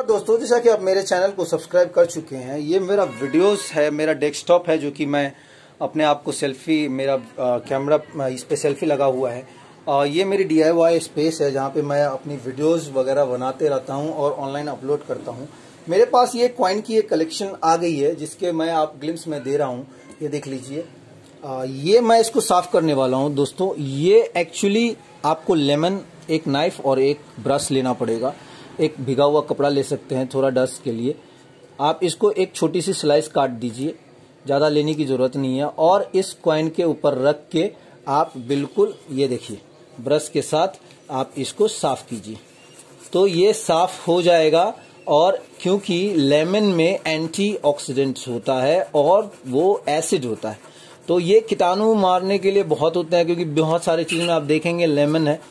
दोस्तों, जैसा कि आप मेरे चैनल को सब्सक्राइब कर चुके हैं, ये मेरा वीडियोस है, मेरा डेस्कटॉप है, जो कि मैं अपने आप को सेल्फी, मेरा कैमरा इस पे सेल्फी लगा हुआ है। ये मेरी DIY स्पेस है जहाँ पे मैं अपनी वीडियोस वगैरह बनाते रहता हूँ और ऑनलाइन अपलोड करता हूँ। मेरे पास ये कॉइन की एक कलेक्शन आ गई है जिसके मैं आप ग्लिम्स में दे रहा हूँ। ये देख लीजिए। ये मैं इसको साफ करने वाला हूँ दोस्तों। ये एक्चुअली आपको लेमन, एक नाइफ और एक ब्रश लेना पड़ेगा। एक भिगा हुआ कपड़ा ले सकते हैं थोड़ा डस्ट के लिए। आप इसको एक छोटी सी स्लाइस काट दीजिए, ज़्यादा लेने की ज़रूरत नहीं है। और इस कॉइन के ऊपर रख के आप बिल्कुल ये देखिए ब्रश के साथ आप इसको साफ कीजिए तो ये साफ हो जाएगा। और क्योंकि लेमन में एंटीऑक्सीडेंट्स होता है और वो एसिड होता है, तो ये कीटाणु मारने के लिए बहुत होता है, क्योंकि बहुत सारी चीज़ों में आप देखेंगे लेमन है।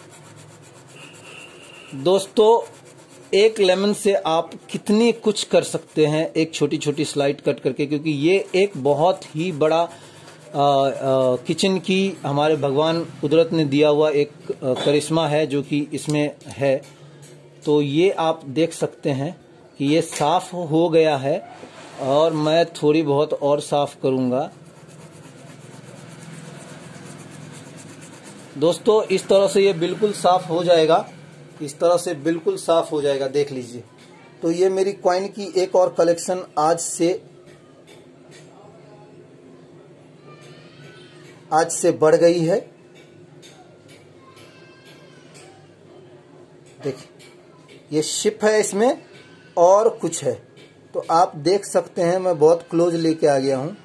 दोस्तों, एक लेमन से आप कितनी कुछ कर सकते हैं एक छोटी छोटी स्लाइड कट करके, क्योंकि ये एक बहुत ही बड़ा किचन की हमारे भगवान कुदरत ने दिया हुआ एक करिश्मा है जो कि इसमें है। तो ये आप देख सकते हैं कि ये साफ हो गया है और मैं थोड़ी बहुत और साफ करूंगा। दोस्तों, इस तरह से ये बिल्कुल साफ हो जाएगा, इस तरह से बिल्कुल साफ हो जाएगा, देख लीजिए। तो ये मेरी कॉइन की एक और कलेक्शन आज से बढ़ गई है। देखिए, ये शिप है, इसमें और कुछ है, तो आप देख सकते हैं। मैं बहुत क्लोज लेके आ गया हूं।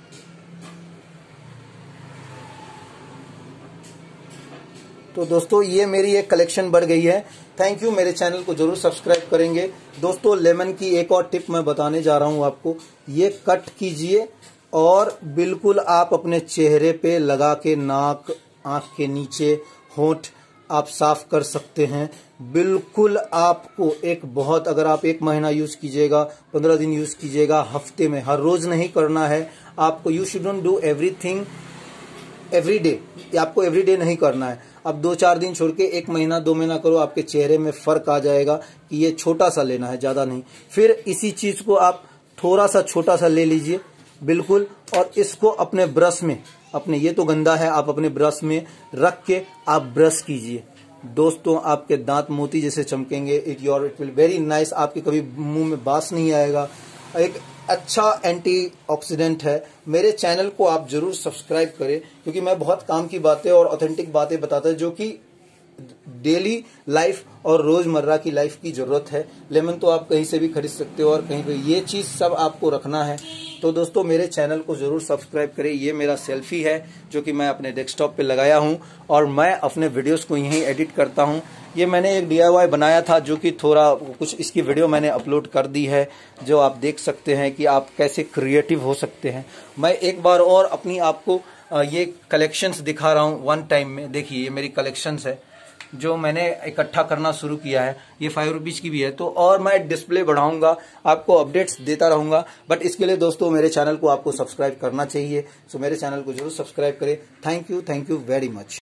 तो दोस्तों, ये मेरी एक कलेक्शन बढ़ गई है। Thank you. मेरे चैनल को जरूर सब्सक्राइब करेंगे। दोस्तों, लेमन की एक और टिप मैं बताने जा रहा हूं आपको। ये कट कीजिए और बिल्कुल आप अपने चेहरे पे लगा के नाक, आंख के नीचे, होंठ आप साफ कर सकते हैं। बिल्कुल आपको अगर आप 1 महीना यूज कीजिएगा, 15 दिन यूज कीजिएगा, हफ्ते में, हर रोज नहीं करना है आपको। You shouldn't do everything every day. आपको एवरी डे नहीं करना है। अब 2-4 दिन छोड़ के 1 महीना 2 महीना करो, आपके चेहरे में फर्क आ जाएगा कि ये छोटा सा लेना है, ज्यादा नहीं। फिर इसी चीज को आप थोड़ा सा छोटा सा ले लीजिए बिल्कुल, और इसको अपने ब्रश में, अपने, ये तो गंदा है, आप अपने ब्रश में रख के आप ब्रश कीजिए। दोस्तों, आपके दांत मोती जैसे चमकेंगे। It will very nice. आपके कभी मुंह में बास नहीं आएगा। एक अच्छा एंटीऑक्सीडेंट है। मेरे चैनल को आप जरूर सब्सक्राइब करें, क्योंकि मैं बहुत काम की बातें और ऑथेंटिक बातें बताता हूं जो कि डेली लाइफ और रोजमर्रा की लाइफ की जरूरत है। लेमन तो आप कहीं से भी खरीद सकते हो और कहीं पे ये चीज सब आपको रखना है। तो दोस्तों, मेरे चैनल को जरूर सब्सक्राइब करें। ये मेरा सेल्फी है जो कि मैं अपने डेस्कटॉप पे लगाया हूं और मैं अपने वीडियोस को यहीं एडिट करता हूं। ये मैंने एक DIY बनाया था जो कि थोड़ा कुछ, इसकी वीडियो मैंने अपलोड कर दी है, जो आप देख सकते हैं कि आप कैसे क्रिएटिव हो सकते हैं। मैं एक बार और अपनी आपको ये कलेक्शंस दिखा रहा हूं वन टाइम में। देखिए, ये मेरी कलेक्शंस है जो मैंने इकट्ठा करना शुरू किया है। ये 5 रुपीज की भी है, तो और मैं डिस्प्ले बढ़ाऊंगा, आपको अपडेट्स देता रहूंगा। बट इसके लिए दोस्तों, मेरे चैनल को आपको सब्सक्राइब करना चाहिए। सो मेरे चैनल को जरूर सब्सक्राइब करें। Thank you very much.